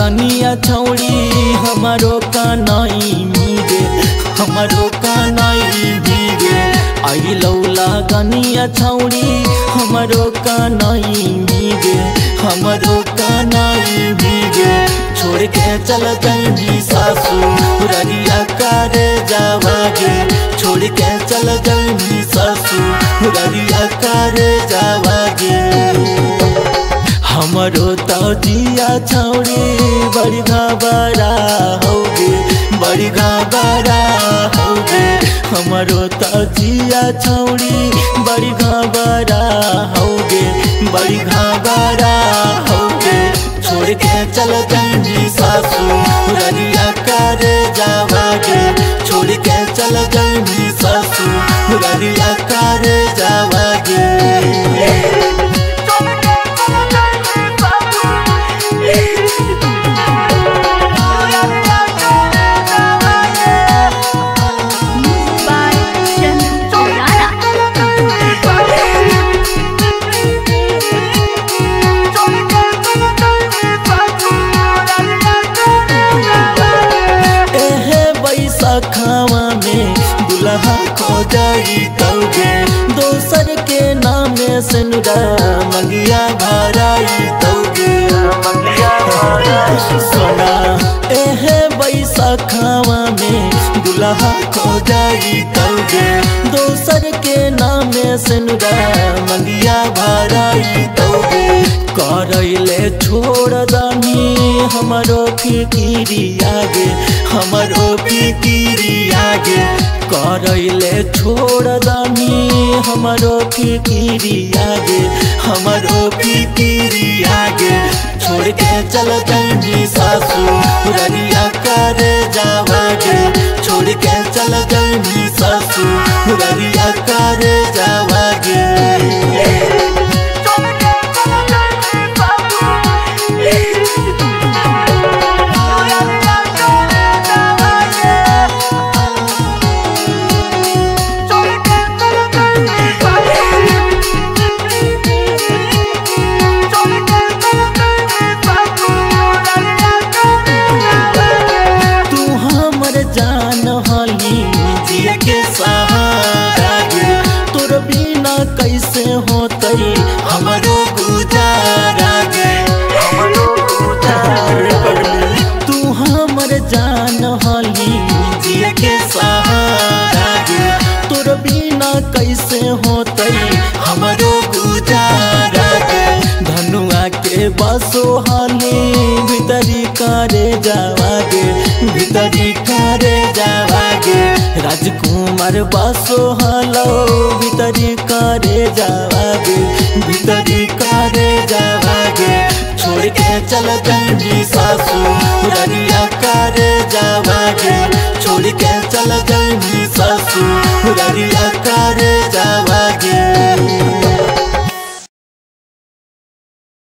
गनिया छौड़ी हमारो कानाई भीगे, हमारो कानाई भीगे। आई लौला गनिया छौड़ी हमारो कानाई भीगे, हमारो कानाई भीगे। छोड़ के चल गई ससुररिया करे जावागे, छोड़ के चल गई ससुररिया करे जावागे। हमारो तजिया छौड़ी बड़ी घबरा होगे, बड़ी घबरा होगे। हमारो तजिया छौड़ी बड़ी घबरा होगे, बड़ी घबरा होगे। छोड़ के चल गई ससुररिया करे जावागे, छोड़ के चल गई ससुररिया करे जावागे। खावा में दुल्हा खो जाई तौगे, दोसर के नाम से नुरा मंगिया भराई तौगे। सोना एहे बैसाखावा में दुल्हा खो जाई तौगे, दोसर के नाम से नुरा मंगिया भराई तौगे। करैले छोड़ दानी हमारो फिकिरी आगे, हमारो फिकिरी आगे। करैले छोड़ दानी हमारो फिकिरी आगे, हमारो फिकिरी आगे। छोड़ के चल गई ससुररिया करे जावागे, छोड़ के चल गई ससुररिया करे जावागे। जान हाली जिए के सहारा गे, तोर बिना कैसे होतई हमारो गुजारा गे, हमारो गुजारा। तू हमर जान हाली जिए के सहारा गे, तोर बिना कैसे होतई हमारो गुजारा गे। धनुआ के बसो हाली भीतरी करे जावागे, भीतरी करे जावागे। राजकुमार बसो हलो भीतरी करे जावागे, भीतरी करे जावागे। छोड़ के चल गई ससुररिया करे जावागे, छोड़ के चल गई